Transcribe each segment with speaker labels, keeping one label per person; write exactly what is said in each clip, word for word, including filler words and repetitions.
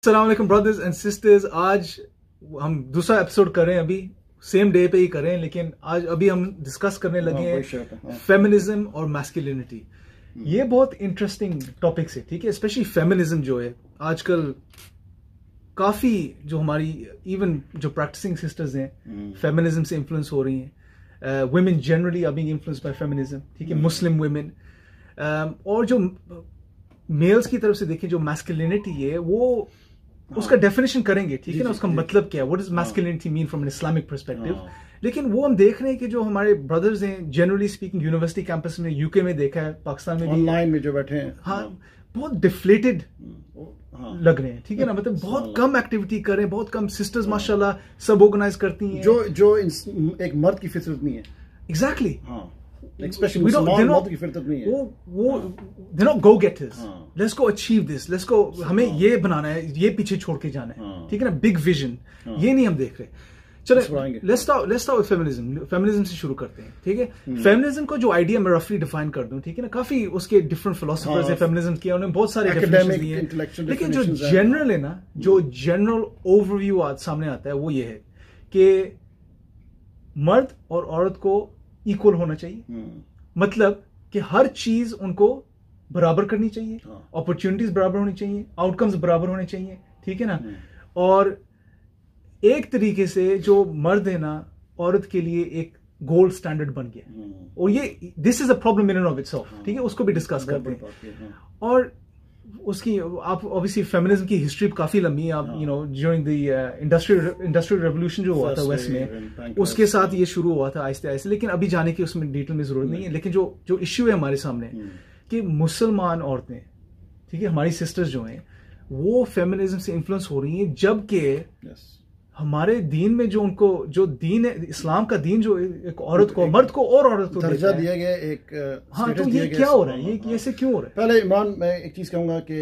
Speaker 1: अस्सलाम वालेकुम brothers and sisters. आज हम दूसरा एपिसोड कर रहे हैं, अभी सेम डे पे ही कर रहे हैं, लेकिन आज अभी हम डिस्कस करने लगे हैं फेमिनिज्म और मैस्कुलिनिटी। ये बहुत इंटरेस्टिंग टॉपिक्स है, ठीक है। स्पेशली फेमिनिज्म जो है आजकल काफी जो हमारी इवन जो प्रैक्टिसिंग सिस्टर्स हैं फेमिनिज्म से इन्फ्लुएंस हो रही हैं। Women generally are being influenced by feminism, ठीक है। मुस्लिम वुमेन और जो मेल्स की तरफ से देखें जो मैस्कुलिनिटी है वो उसका डेफिनेशन करेंगे, ठीक है ना, उसका मतलब क्या है, what does masculinity mean from an Islamic perspective. लेकिन वो हम देख रहे हैं कि जो हमारे ब्रदर्स हैं जनरली स्पीकिंग यूनिवर्सिटी कैंपस में, यूके में देखा है, पाकिस्तान में भी
Speaker 2: ऑनलाइन में जो बैठे हैं,
Speaker 1: हाँ बहुत डिफ्लेटेड लग रहे हैं, ठीक है ना। मतलब बहुत कम एक्टिविटी कर रहे हैं, बहुत कम सिस्टर्स माशाल्लाह सब ऑर्गेनाइज करती हैं, जो
Speaker 2: जो एक मर्द की फितरत नहीं है।
Speaker 1: एग्जैक्टली,
Speaker 2: Especially मुसलमान मर्द की फितरत नहीं है।
Speaker 1: वो वो they're not go getters. Let's go achieve this. Let's go. हमें ये बनाना है, ये पीछे छोड़ के जाना है, ठीक है ना। बिग विजन ये नहीं हम देख रहे। चलो let's start let's start with feminism. Feminism से शुरू करते हैं, ठीक है। फेमिनिज्म को जो आइडिया मैं रफली डिफाइन कर दूं, ठीक है ना, काफी उसके डिफरेंट फिलोसोफर्स हैं फेमिनिज्म के, उन्होंने बहुत सारे डेफिनेशंस दिए हैं। लेकिन जो जनरल है ना, जो जनरल ओवरव्यू आज सामने आता है वो ये है कि मर्द और औरत को इक्वल होना चाहिए। मतलब कि हर चीज उनको बराबर करनी चाहिए, अपॉर्चुनिटीज बराबर होनी चाहिए, आउटकम्स बराबर होने चाहिए, ठीक है ना। और एक तरीके से जो मर्द है ना, औरत के लिए एक गोल्ड स्टैंडर्ड बन गया, और ये this is a problem in and of itself, ठीक है। उसको भी डिस्कस करते हैं। और उसकी आप ऑब्वियसली फेमिनिज्म की हिस्ट्री काफी लंबी है। आप you know during the industrial industrial revolution जो हुआ था वेस्ट में, उसके साथ ये शुरू हुआ था आहिस्ते आहिस्ते, लेकिन अभी जाने की उसमें डिटेल में जरूरत नहीं है। लेकिन जो जो इश्यू है हमारे सामने कि मुसलमान औरतें, ठीक है, हमारी सिस्टर्स जो हैं वो फेमिनिज्म से इन्फ्लुएंस हो रही हैं, जबकि हमारे दीन में जो उनको जो दीन है, इस्लाम का दीन जो एक औरत को, मर्द को और औरत को
Speaker 2: दर्जा दिया गया, एक
Speaker 1: हाँ, तो ये क्या हो रहा है, ये ऐसे क्यों हो रहा है?
Speaker 2: पहले इमरान, मैं एक चीज कहूंगा कि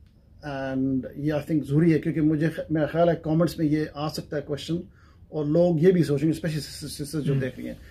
Speaker 2: एंड ये आई थिंक जरूरी है, क्योंकि मुझे मेरा ख्याल है कमेंट्स में ये आ सकता है क्वेश्चन, और लोग ये भी सोचेंगे, स्पेशली सिस्टर्स जो देख रही हैं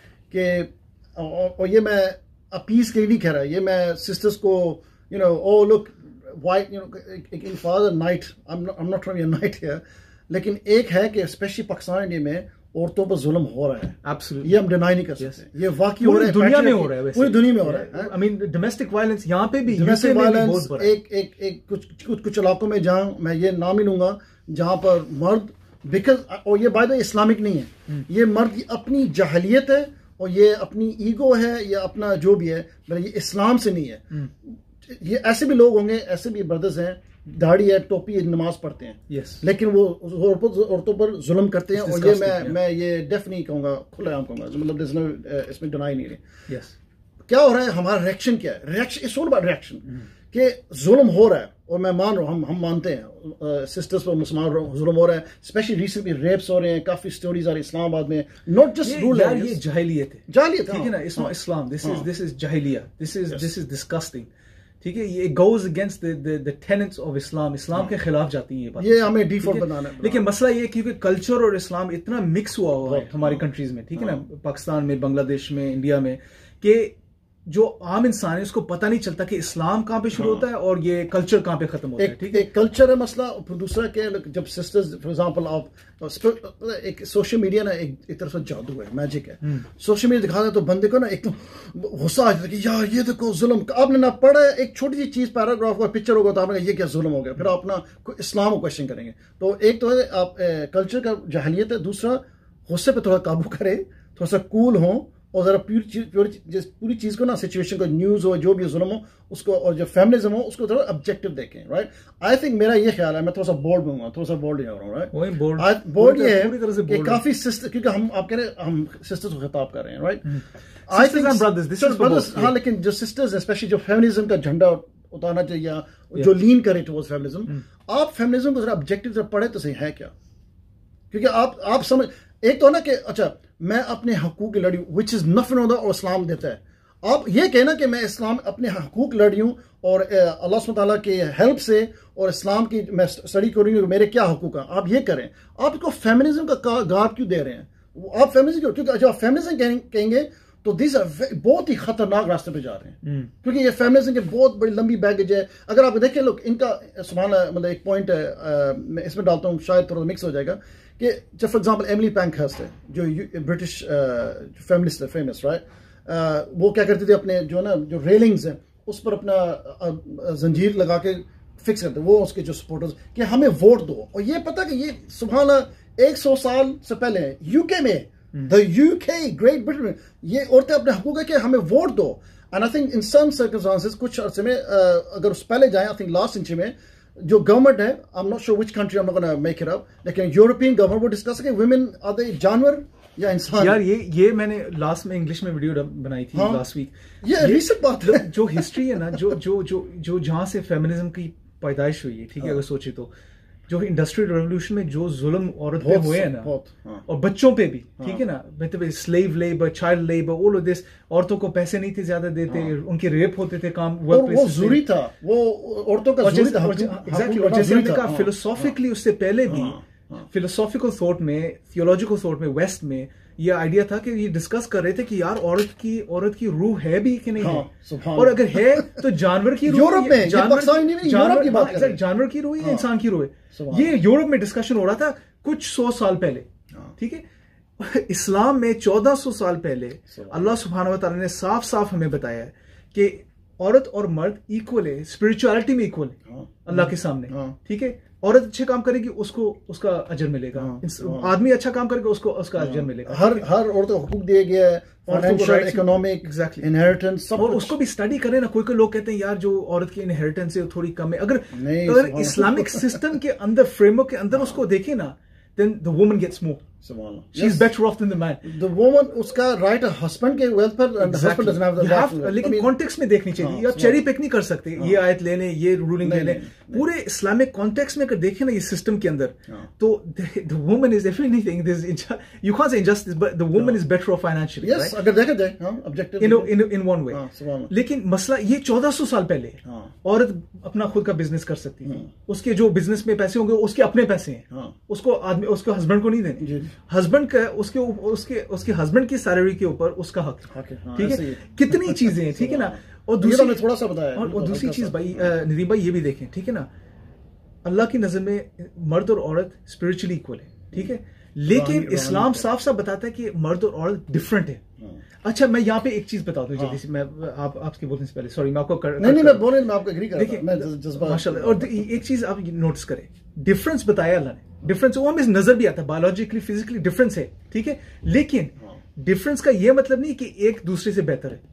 Speaker 2: कि, और ये मैं अपीस के लिए नहीं कह रहा, ये मैं सिस्टर्स को you know oh look white you know father knight, I am not trying to be a knight here, लेकिन एक है कि स्पेशली पाकिस्तान इंडिया में औरतों पर जुल्म हो रहा है।
Speaker 1: Absolutely.
Speaker 2: ये हम डिनाई नहीं कर सकते, yes. ये वाकई हो रहा है,
Speaker 1: दुनिया में हो रहा है,
Speaker 2: पूरी दुनिया में हो रहा है।
Speaker 1: आई मीन डोमेस्टिक वायलेंस यहाँ पे भी,
Speaker 2: डोमेस्टिक वायलेंस एक एक एक कुछ कुछ कुछ इलाकों में जहाँ मैं ये नाम ही लूंगा, जहाँ पर मर्द बिकॉज, और ये बाय द वे इस्लामिक नहीं है, ये मर्द की अपनी जहलियत है, और ये अपनी ईगो है, या अपना जो भी है, ये इस्लाम से नहीं है। ये ऐसे भी लोग होंगे, ऐसे भी ब्रदर्स हैं, दाढ़ी है, टोपी है, नमाज पढ़ते हैं, yes. लेकिन वो औरतों पर जुल्म करते हैं, और ये मैं yeah. मैं ये डेफ नहीं कहूंगा, खुलेआम कहूंगा, मतलब इसमें डिनाई नहीं है। yes. क्या हो रहा है, हमारा रिएक्शन क्या है? Reaction it's all about reaction, कि जुल्म हो रहा है, और मैं मान रहा हूँ, हम हम मानते हैं सिस्टर्स पर मुसलमान जुल्म हो रहा है, स्पेशली रिसेंटली रेप्स हो रहे हैं, काफी स्टोरीज आ रही इस्लामाबाद में, नॉट जस्ट रूल,
Speaker 1: ये जहलियत है,
Speaker 2: जहलियत,
Speaker 1: ठीक है ना, it's not Islam, this is this is जहलिया, this is this is disgusting, ठीक है। ये goes against the the tenets of Islam, इस्लाम के खिलाफ जाती है ये बात,
Speaker 2: ये हमें डिफॉल्ट बनाना है।
Speaker 1: लेकिन मसला ये है क्योंकि कल्चर और इस्लाम इतना मिक्स हुआ हुआ है हमारी कंट्रीज में, ठीक है ना, पाकिस्तान में, बांग्लादेश में, इंडिया में, कि जो आम इंसान है उसको पता नहीं चलता कि इस्लाम कहाँ पे शुरू होता है और ये कल्चर कहाँ पे खत्म होता है, ठीक है।
Speaker 2: एक कल्चर है मसला, और फिर दूसरा क्या है, जब सिस्टर्स फॉर एग्जांपल आप एक सोशल मीडिया ना एक, एक तरफ से जादू है, मैजिक है, सोशल मीडिया दिखाता है तो बंदे को ना एक तो गुस्सा आ जाता है कि यार ये देखो जुल्म, आपने ना पढ़ा एक छोटी सी चीज, पैराग्राफ और पिक्चर होगा तो आपने ये क्या जुल्म हो गया, फिर आप अपना इस्लाम को क्वेश्चन करेंगे। तो एक तो है आप कल्चर का जहलियत है, दूसरा गुस्से पे थोड़ा काबू करें, थोड़ा सा कूल हो, और जरा पूरी चीज पूरी, पूरी चीज को ना, सिचुएशन को, न्यूज हो, जो भी जुल्म हो उसको, और जो फेमिनिज्म हो उसको थोड़ा ऑब्जेक्टिव देखें, राइट। आई थिंक मेरा ये ख्याल है, मैं थोड़ा सा बोल्ड हूँ, थोड़ा सा बोल्ड हो रहा हूँ, राइट। बोल्ड बोल्ड ये है कि काफी सिस्टर, क्योंकि हम आप कह रहे हैं हम सिस्टर्स को खिताब कर रहे हैं, राइट। आई थिंक ब्रदर्स, हाँ, लेकिन जो सिस्टर्स स्पेशली जो फेमिनिज्म का झंडा उतारना चाहिए, जो लीन करे टुवर्ड्स फेमिनिज्म, आप फेमिनिज्म को जरा ऑब्जेक्टिव जरा पढ़े तो सही है क्या, क्योंकि आप आप समझ, एक तो ना कि अच्छा मैं अपने हकूक लड़ी, विच इज नफन होता और इस्लाम देता है, आप ये कहना कि मैं इस्लाम अपने हकूक लड़ी हूँ, और अल्लाह सुब्हानहू तआला के हेल्प से और इस्लाम की मैं स्टडी कर रही हूँ, मेरे क्या हकूक है, आप ये करें। आप इसको फेमिनिज्म का गाप क्यों दे रहे हैं? आप फेमिनिज्म क्यों, क्योंकि जब आप फेमिनिज्म कहेंगे तो दिस बहुत ही खतरनाक रास्ते पे जा रहे हैं, क्योंकि ये फेमिनिज्म के बहुत बड़ी लंबी बैगेज है। अगर आप देखें लोग इनका सुभान अल्लाह, मतलब एक पॉइंट है, आ, मैं इसमें डालता हूँ, शायद थोड़ा मिक्स हो जाएगा, कि जब फॉर एग्जांपल एमिली पैंकहर्स्ट है जो ब्रिटिश फेमिनिस्ट है, फेमस राइट, वो क्या करती थी, अपने जो ना जो रेलिंग्स है उस पर अपना जंजीर लगा के फिक्स करते, वो उसके जो सपोर्टर्स, कि हमें वोट दो। और ये पता कि ये सुभान अल्लाह एक सौ साल से पहले यूके में, द यूके, ग्रेट ब्रिटेन में, ये औरतें अपने हकूक है कि हमें वोट दो। And I think in some circumstances, कुछ अर्से में अगर उस पहले जाए, आई थिंक लास्ट इंच में जो गवर्नमेंट है, I am not sure which country, I am not gonna make it up, लेकिन यूरोपियन गवर्नमेंट वो डिस्कस कि वुमेन आर दे जानवर या इंसान।
Speaker 1: यार ये ये मैंने लास्ट में इंग्लिश में वीडियो बनाई थी लास्ट वीक।
Speaker 2: ये रिसेंट बात है,
Speaker 1: जो हिस्ट्री है ना, जो जो जो जो जहां से फेमिनिज्म की पैदाइश हुई है, ठीक है, अगर सोचे तो जो इंडस्ट्रियल रेवोल्यूशन में जो जुल्म औरत पे हुए हैं ना, और बच्चों पे भी, ठीक है ना, मतलब slave labour, child labour, all of this, औरतों को पैसे नहीं थे ज्यादा देते, उनके रेप होते थे काम,
Speaker 2: वो जरूरी था, वो औरतों का जरूरी था।
Speaker 1: एग्जैक्टली, और जैसे मैंने कहा फिलोसॉफिकली उससे पहले भी फिलोसॉफिकल थॉट में, थियोलॉजिकल थॉट में वेस्ट में ये आइडिया था कि ये डिस्कस कर रहे थे कि यार औरत की औरत की रूह है भी कि नहीं है, और अगर है तो जानवर की रूह,
Speaker 2: यूरोप में, जानवर जानवर की बात है,
Speaker 1: जानवर की रूह है, इंसान की रूह है। ये यूरोप में डिस्कशन हो रहा था कुछ सौ साल पहले, ठीक है। इस्लाम में चौदह सौ साल पहले अल्लाह सुब्हानहू व तआला ने साफ साफ हमें बताया है कि औरत और मर्द इक्वल है, स्पिरिचुअलिटी में इक्वल है अल्लाह के सामने, ठीक है। औरत अच्छे काम करेगी उसको उसका अजर मिलेगा, आदमी अच्छा काम करेगा उसको उसका अजर मिलेगा।
Speaker 2: हर हर औरत को हुकूक दिया गया है, फाइनेंशियल, इकोनॉमिक,
Speaker 1: एग्जैक्टली,
Speaker 2: इनहेरिटेंस, सब।
Speaker 1: और उसको भी स्टडी करें ना। कोई कोई लोग कहते हैं यार जो औरत की इनहेरिटेंस है थोड़ी कम है, अगर अगर इस्लामिक सिस्टम के अंदर, फ्रेमवर्क के अंदर उसको देखें ना, then the woman gets more. She's yes. better off than the man.
Speaker 2: The woman, उसका right है husband के wealth पर, and the husband doesn't have the right.
Speaker 1: लेकिन context में देखनी चाहिए, आप cherry pick नहीं कर सकते, ये आयत ले लें, ये ruling ले लें। पूरे इस्लामिक context में अगर देखें ना ये system के अंदर, तो the woman is definitely anything. You can't say injustice, but the woman is better off financially.
Speaker 2: Yes, अगर देखा जाए, objective.
Speaker 1: In in in one way. लेकिन मसला ये चौदह सौ साल पहले औरत अपना खुद का बिजनेस कर सकती है, उसके जो बिजनेस में पैसे होंगे उसके अपने पैसे हैं, उसको आदमी उसको हस्बैंड को नहीं देने, हस्बैंड का उसके उसके उसके हस्बैंड की सैलरी के ऊपर उसका हक, ठीक है। कितनी चीजें हैं, ठीक है ना। और दूसरी
Speaker 2: थोड़ा सा बताया,
Speaker 1: और दूसरी चीज भाई नदीम भाई ये भी देखें, ठीक है ना, अल्लाह की नजर में मर्द और औरत स्पिरिचुअली इक्वल है, ठीक है, लेकिन इस्लाम साफ साफ बताता है कि मर्द और औरत डिफरेंट है। अच्छा, मैं यहाँ पे एक चीज बता दूं जल्दी से, मैं आप आपके बोलने से पहले, सॉरी मैं आपको कर,
Speaker 2: नहीं नहीं मैं बोले, मैं आपको एग्री कर रहा हूं, मैं
Speaker 1: माशाल्लाह। और एक चीज आप नोटिस करें, डिफरेंस बताया अल्लाह ने, डिफरेंस वो हमें नजर भी आता है, बायोलॉजिकली फिजिकली डिफरेंस है, ठीक है, लेकिन डिफरेंस का ये मतलब नहीं कि एक दूसरे से बेहतर है।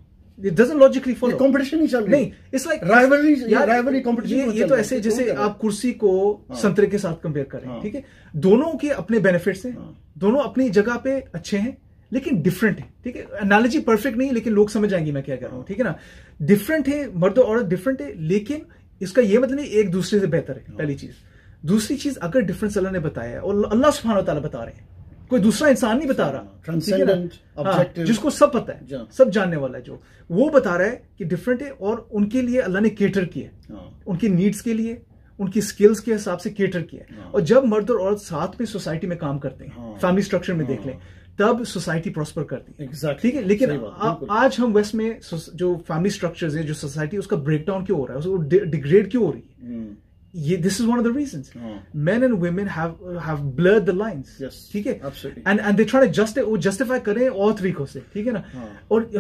Speaker 1: It doesn't logically follow.
Speaker 2: Competition नहीं चल रही,
Speaker 1: नहीं, it's like
Speaker 2: rivalry, rivalry competition.
Speaker 1: ये, ये तो ऐसे जैसे आप कुर्सी को संतरे के साथ कंपेयर करें, ठीक है, दोनों के अपने बेनिफिट्स हैं, दोनों अपनी जगह पे अच्छे हैं, लेकिन डिफरेंट है, ठीक है। एनालॉजी परफेक्ट नहीं, लेकिन लोग समझ जाएंगे मैं क्या कह रहा हूं, ठीक है ना। डिफरेंट है, मर्द और औरत डिफरेंट है, लेकिन इसका ये मतलब नहीं एक दूसरे से बेहतर है, पहली चीज। दूसरी चीज, अगर डिफरेंस अल्लाह ने बताया है और अल्लाह सुब्हानहू व तआला बता रहे हैं, कोई दूसरा इंसान नहीं बता रहा,
Speaker 2: ट्रांसेंडेंट, ऑब्जेक्टिव,
Speaker 1: जिसको सब पता है, सब जानने वाला है, जो वो बता रहा है कि डिफरेंट है, और उनके लिए अल्लाह ने केटर किया, उनकी नीड्स के लिए, उनकी स्किल्स के हिसाब से केटर किया। और जब मर्द और औरत साथ में सोसाइटी में काम करते हैं, फैमिली स्ट्रक्चर में देख लें, तब सोसाइटी प्रॉस्पर करती है,
Speaker 2: exactly.
Speaker 1: ठीक है। लेकिन आ, आज हम वेस्ट में जो फैमिली स्ट्रक्चर्स है, जो सोसाइटी, उसका ब्रेकडाउन क्यों हो रहा है, उसको डिग्रेड क्यों हो रही है, ये this is one of the reasons. Men and women have have blurred the lines, ठीक है, and and they try to just वो जस्टिफाई करें और तरीकों से, ठीक है ना। और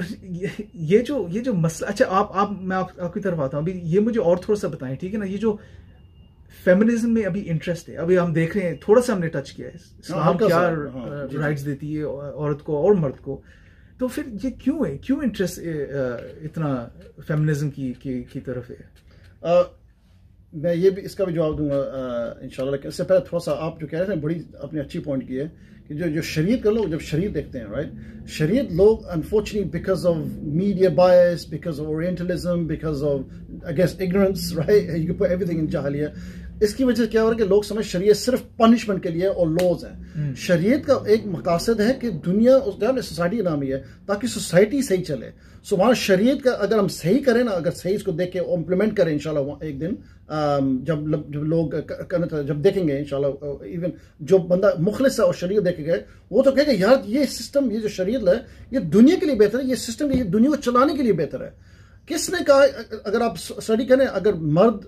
Speaker 1: ये जो ये जो मसला, अच्छा आप आप मैं आप, आपकी तरफ आता हूँ अभी, ये मुझे और थोड़ा सा बताएं, ठीक है ना। ये जो फेमिनिज्म में अभी इंटरेस्ट है, अभी हम देख रहे हैं, थोड़ा सा हमने टच किया है, इस्लाम क्या राइट्स देती है औरत को और मर्द को, तो फिर ये क्यों है, क्यों इंटरेस्ट इतना फेमिनिज्म की की, की तरफ है।
Speaker 2: मैं ये भी इसका भी जवाब दूंगा इंशाल्लाह। इससे पहले थोड़ा सा आप जो कह रहे थे, बड़ी अपनी अच्छी पॉइंट की है कि जो जो शरीयत के लोग जब शरीयत देखते हैं, राइट, शरीयत लोग unfortunately because of media bias, because of orientalism, because of I guess ignorance, right, you can put everything in जाहिलिया, इसकी वजह से क्या हो रहा है कि लोग समझ शरीयत सिर्फ पनिशमेंट के लिए और लॉज है। शरीयत का एक मकासद है कि दुनिया उसने सोसाइटी नाम ही है ताकि सोसाइटी सही चले। सो वहाँ शरीयत का अगर हम सही करें ना, अगर सही इसको देख के इम्प्लीमेंट करें इंशाल्लाह एक दिन जब जब लोग जब देखेंगे इंशाल्लाह, इवन जो बंदा मुखलिस है और शरीयत देखेगा वो तो कहेगा यार ये सिस्टम, ये जो शरीयत है ये दुनिया के लिए बेहतर है, ये सिस्टम ये दुनिया को चलाने के लिए बेहतर है। किसने कहा? अगर आप स्टडी करें, अगर मर्द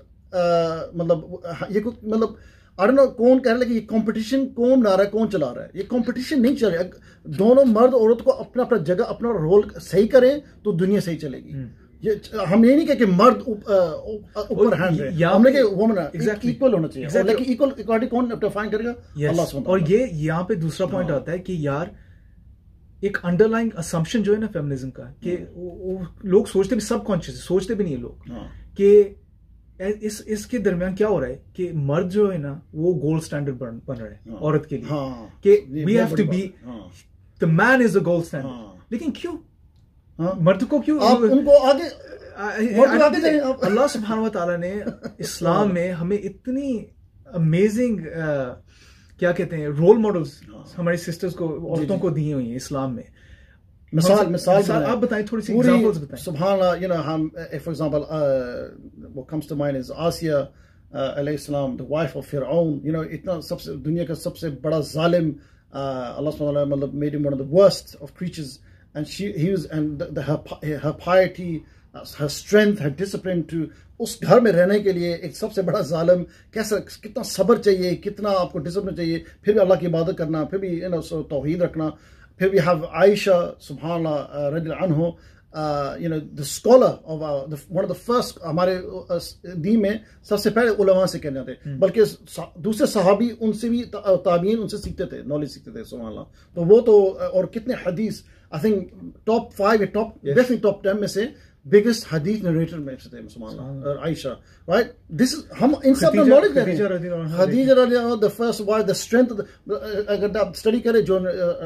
Speaker 2: मतलब ये मतलब आई डोंट नो कौन कह रहा है कि ये कंपटीशन कौन बना रहा है, कौन चला रहा है? ये कंपटीशन नहीं चल रहा है। दोनों मर्द औरत को अपना अपना जगह अपना रोल सही करें तो दुनिया सही चलेगी। ये हम ये नहीं कह कि मर्द ऊपर हैंड है, हमने कि वुमन इक्वल होना चाहिए। exactly. लेकिन इक्वल इक्वालिटी कौन डिफाइन करेगा? अल्लाह सुब्हानहू।
Speaker 1: और ये यहाँ पे दूसरा पॉइंट आता है कि यार एक अंडरलाइंग असम्पशन जो है ना फेमिनिज्म का, कि लोग सोचते भी सबकॉन्शियस सोचते भी नहीं है लोग कि इस इसके दरमियान क्या हो रहा है कि मर्द जो है ना वो गोल्ड स्टैंडर्ड बन बन रहा है औरत के लिए, कि we have to be the man is the gold standard. लेकिन क्यों मर्द को क्यों
Speaker 2: आप उनको आगे
Speaker 1: अल्लाह सुब्हानहू व तआला ने इस्लाम में हमें इतनी अमेजिंग क्या कहते हैं रोल मॉडल्स हमारी सिस्टर्स को, औरतों को दिए हुई हैं इस्लाम में।
Speaker 2: मिसाल मिसाल
Speaker 1: आप बताएं, थोड़ी सी एग्जांपल्स बताएं।
Speaker 2: सुभान अल्लाह, यू नो हम for example what comes to mind is Asiya अलैहिस्सलाम, the wife of Firaun. You know इतना सबसे दुनिया का सबसे बड़ा जालिम, अल्लाह सुब्हानहू व तआला मतलब made him one of the worst of creatures, and she he was and the her piety, her strength, her discipline to उस घर में रहने के लिए एक सबसे बड़ा जालिम कैसा, कितना सब्र चाहिए, कितना आपको डिसिप्लिन चाहिए, फिर भी अल्लाह की इबादत करना, फिर भी यू नो तौहीद रखना। फिर भी have Aisha सुभान अल्लाह रज़ियल्लाहु अन्हा, you know the scholar of our, the, one of the first हमारे दीन में सबसे पहले उलमा से कहने थे, बल्कि दूसरे सहाबी उनसे भी ताबीन उनसे सीखते थे, नॉलेज सीखते थे सुभान अल्लाह। तो वो तो और कितने हदीस, आई थिंक टॉप फाइव या टॉप डेफिनेटली टॉप टेन में से बिगेस्ट हदीस नरेटर में से थे सुभान अल्लाह, आयशा, राइट। दिस हम इन सब में नॉलेज देते हैं। खदीजा रज़ी अल्लाह the first wife, the strength, अगर आप स्टडी करें जो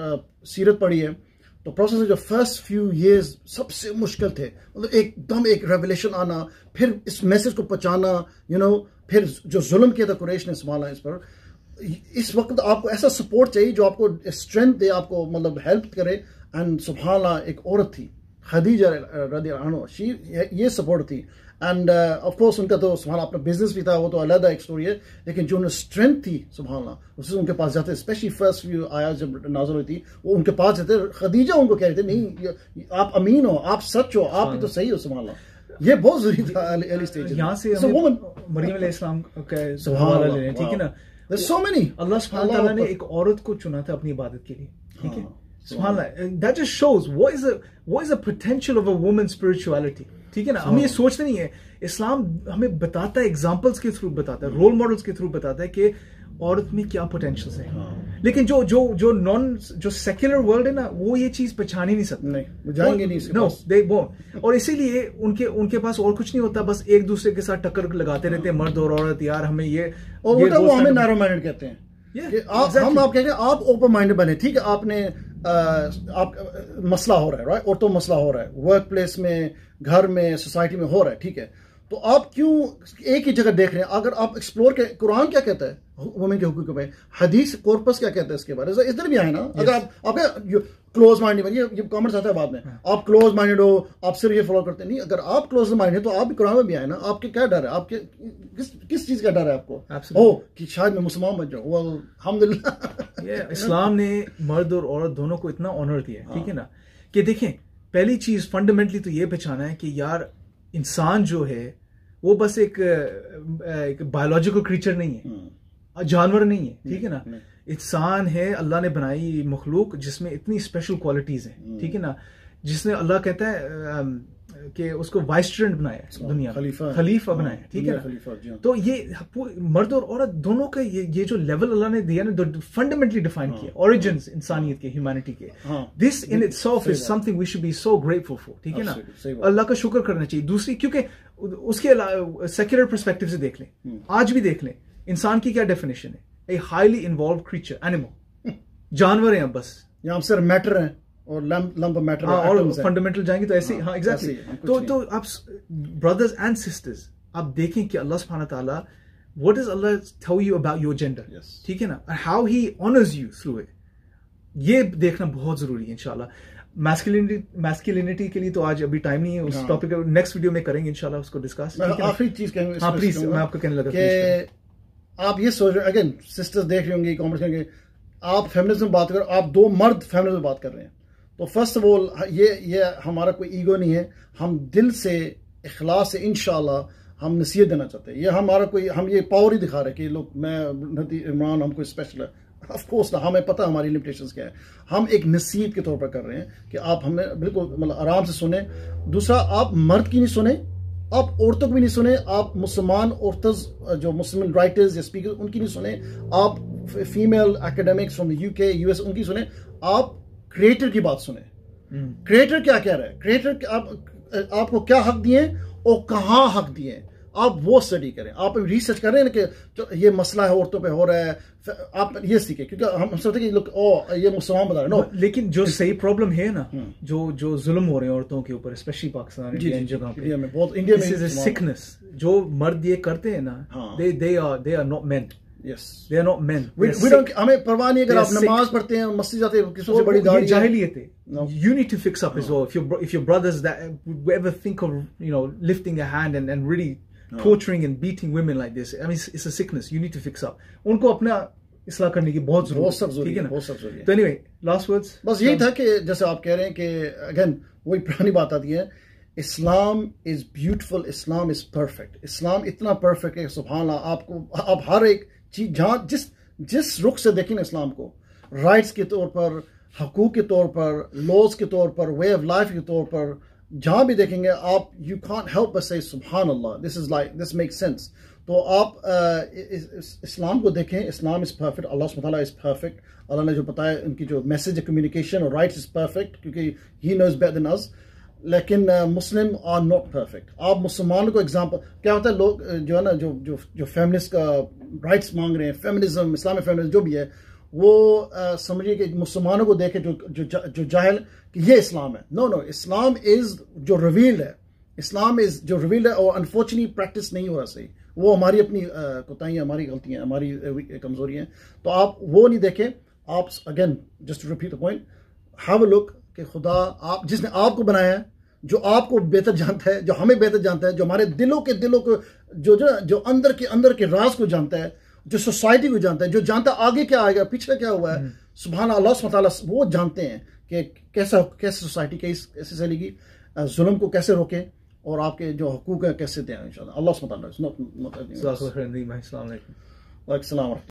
Speaker 2: सीरत पढ़ी है तो प्रोसेस जो फर्स्ट फ्यू इयर्स सबसे मुश्किल थे, मतलब एकदम एक रेवलेशन आना, फिर इस मैसेज को पहुंचाना, यू नो फिर जो जुल्म किया था कुरैश ने संभाला इस पर। इस वक्त आपको ऐसा सपोर्ट चाहिए जो आपको स्ट्रेंथ दे, आपको मतलब हेल्प करे। एंड सुभान अल्लाह एक औरत थी खदीजा रज़ियल्लाहु अन्हा, ये सपोर्ट थी। एंड ऑफ कोर्स उनका तो सुभान अपना बिजनेस भी था, वो तो अलग एक स्टोरी है, लेकिन जो उन्हें स्ट्रेंथ थी सुभान अल्लाह उससे उनके पास जाते, स्पेशली फर्स्ट व्यू आया जब नाज़िल हुई थी, वो उनके पास जाते। खदीजा उनको कह रहे थे नहीं आप अमीन हो, आप सच हो, आप ही तो सही हो सुभान अल्लाह। ये बहुत जरूरी था अर्ली स्टेज। यहाँ से
Speaker 1: मरियम अलैहिस्सलाम का सुभान अल्लाह लेने, ठीक है ना।
Speaker 2: There's so many।
Speaker 1: अल्लाह सुब्हानहू व तआला ने एक औरत को चुना था अपनी इबादत के लिए, ठीक है। Subhanallah, that just shows what is the what is the potential of a woman's spirituality, ठीक है ना। हम ये सोचते नहीं है, इस्लाम हमें बताता है, एग्जांपल्स के थ्रू बताता है, रोल मॉडल्स के थ्रू बताता है कि औरत में क्या पोटेंशियल्स है। लेकिन जो जो जो नॉन जो सेक्युलर वर्ल्ड है ना, वो ये चीज पहचान ही नहीं सकता,
Speaker 2: नहीं जाएंगे नहीं,
Speaker 1: नो दे वोंट। और इसीलिए उनके उनके पास और कुछ नहीं होता, बस एक दूसरे के साथ टक्कर लगाते रहते हैं मर्द और औरत। यार हमें ये
Speaker 2: और वो वो हमें नैरो माइंडेड कहते हैं कि आप exactly. हम आप कहेंगे आप ओपन माइंडेड बने, ठीक है। आपने आ, आप मसला हो रहा है, राइट, और तो मसला हो रहा है वर्क प्लेस में, घर में, सोसाइटी में हो रहा है, ठीक है। तो आप क्यों एक ही जगह देख रहे हैं? अगर आप एक्सप्लोर के, कुरान क्या कहता है वुमेन के हुकूक में, हदीस कॉर्पस क्या कहता है इसके बारे में, इधर भी आए ना। अगर आप आपके क्लोज माइंडेड, ये ये कमेंट्स आता है बाद में, आप क्लोज माइंडेड हो, आप सिर्फ ये फॉलो करते नहीं। अगर आप क्लोज माइंडेड तो आप भी कुरान में भी आए ना। आपके क्या डर है? आपके किस किस चीज का डर है आपको? ओ कि शायद मैं मुसलमान बन जाऊं। वेल अल्हम्दुलिल्लाह,
Speaker 1: इस्लाम ने मर्द और औरत दोनों को इतना ऑनर दिया है, ठीक है ना। कि देखें, पहली चीज फंडामेंटली तो ये पहचाना है कि यार इंसान जो है वो बस एक, एक बायोलॉजिकल क्रीचर नहीं है, जानवर नहीं है, ठीक है ना। इंसान है अल्लाह ने बनाई मखलूक जिसमें इतनी स्पेशल क्वालिटीज हैं, ठीक है ना। जिसने अल्लाह कहता है कि उसको वाइसरेंट बनाया, दुनिया खलीफा खलीफा बनाया, ठीक है ना। तो ये मर्द और औरत दोनों का ये ये जो लेवल अल्लाह ने दिया ना, फंडामेंटली डिफाइन किया ओरिजिन्स इंसानियत के, ह्यूमैनिटी के। This in itself is something we should be so grateful for, ठीक है ना। अल्लाह का शुक्र करना चाहिए। दूसरी, क्योंकि उसके सेक्युलर पर्सपेक्टिव से देख लें, आज भी देख लें, इंसान की क्या डेफिनेशन है? A highly involve creature, animal, जानवर हैं बस।
Speaker 2: यहाँ सिर्फ मैटर है और लंप लंप मैटर,
Speaker 1: हाँ, और फंडामेंटल जाएंगे तो ऐसे, हाँ एग्जैक्टली। तो तो आप ब्रदर्स एंड सिस्टर्स, आप देखें कि अल्लाह सुब्हानहू व तआला what does Allah tell you about your gender?
Speaker 2: Yes.
Speaker 1: ठीक है ना? And how He honors you through it. ये देखना बहुत जरूरी है इंशाल्लाह. मैस्कुलिनिटी मैस्कुलिनिटी के लिए तो आज अभी टाइम नहीं है, उस टॉपिक को नेक्स्ट वीडियो में करेंगे इंशाल्लाह, उसको डिस्कस.
Speaker 2: आखिरी चीज कहेंगे.
Speaker 1: हाँ प्लीज, मैं आपको कहने लगा
Speaker 2: कि आप ये सोच रहे, अगेन सिस्टर्स देख रही होंगी, कमेंट्स करेंगे, आप फेमिनिज्म बात कर, आप दो मर्द फेमिनिज्म बात कर रहे हैं, तो फर्स्ट ऑफ ऑल ये ये हमारा कोई ईगो नहीं है, हम दिल से इखलास से इंशाल्लाह हम नसीहत देना चाहते हैं. ये हमारा कोई, हम ये पावर ही दिखा रहे हैं कि लोग मैं इमरान हम कोई स्पेशल है. ऑफ कोर्स ना, हमें पता हमारी लिमिटेशंस क्या है. हम एक नसीहत के तौर पर कर रहे हैं कि आप हमें बिल्कुल मतलब आराम से सुने. दूसरा, आप मर्द की नहीं सुने, आप औरतों को भी नहीं सुने, आप मुसलमान औरतों जो मुस्लिम राइटर्स या स्पीकर उनकी नहीं सुने, आप female academics from UK US उनकी सुने, आप क्रिएटर की बात सुने. क्रिएटर क्या कह रहा है, क्रिएटर आप आपको क्या हक दिए और कहाँ हक दिए, आप वो स्टडी करें. आप रिसर्च करें ना कि ये मसला है औरतों पे हो रहा है, आप ये सीखें, क्योंकि हम सोचते हैं कि लोग ओ ये मुसलमान बता रहे नो.
Speaker 1: लेकिन जो सही प्रॉब्लम है ना, जो जो जुल्म हो रहे हैं औरतों के ऊपर, स्पेशली पाकिस्तान जगह पे,
Speaker 2: इंडिया में बहुत, इंडिया में
Speaker 1: सिकनेस जो मर्द ये करते हैं ना, they they are they are not men. Yes, they are not men. We, we don't.
Speaker 2: हमें परवाह नहीं अगर आप नमाज पढ़ते हैं, मस्जिद जाते हैं, किसी से बड़ी दाढ़ी है.
Speaker 1: जाहिलियत है. You need to fix up as well. If your if your brothers that would ever think of, you know, lifting a hand and and really torturing and beating women like this, I mean, it's, it's a sickness. You need to fix up. उनको अपना इस्लाह करने की बहुत जरूरत है, ठीक है ना?
Speaker 2: बहुत सब जरूरी है.
Speaker 1: तो anyway, last words.
Speaker 2: बस यही था कि जैसे आप कह रहे हैं कि अगेन वही पुरानी बात आती है, Islam is beautiful, Islam is perfect. इस्लाम इतना परफेक्ट है सुभान अल्लाह. आपको आप हर एक चीज जहां जिस जिस रुख से देखें इस्लाम को, राइट्स के तौर पर, हकूक के तौर पर, लॉज के तौर पर, वे ऑफ लाइफ के तौर पर, जहां भी देखेंगे आप, you can't help but say सुभान अल्लाह, this is like this makes sense. तो आप इस्लाम को देखें, इस्लाम इज परफेक्ट, अल्लाह सुब्हानहू व तआला इज परफेक्ट. अल्लाह ने जो बताया, उनकी जो मैसेज है, कम्युनिकेशन और राइट्स इज परफेक्ट, क्योंकि he knows better than us. लेकिन मुस्लिम आर नॉट परफेक्ट. आप मुसलमानों को एग्जांपल क्या होता है, लोग जो है ना जो जो जो फेमिनिस्ट का राइट्स मांग रहे हैं, फेमिनिज्म, इस्लामिक फेमिनिज्म जो भी है, वो uh, समझिए कि मुसलमानों को देखे जो जो जो जाहिल कि ये इस्लाम है. नो नो, इस्लाम इज जो रिवील्ड है, इस्लाम इज जो रिवील्ड है, और अनफॉर्चुनेटली प्रैक्टिस नहीं हो रहा सही. वो हमारी अपनी कोताहियां, हमारी गलतियां, हमारी कमजोरी हैं. तो आप वो नहीं देखें. आप again just to repeat the point, have a look कि खुदा आप जिसने आपको बनाया है, जो आपको बेहतर जानता है, जो हमें बेहतर जानता है, जो हमारे दिलों के दिलों को जो जो जो अंदर के अंदर के राज को जानता है, जो सोसाइटी को जानता है, जो जानता है आगे क्या आएगा, पीछे क्या हुआ है, सुभान अल्लाह सुब्हान अल्लाह, वो जानते हैं कि कैसा कैसे सोसाइटी कैसे चलेगी, जुल्म को कैसे रोके, और आपके जो हकूक है कैसे दें इंशाल्लाह. अल्लाह सुब्हान अल्लाह.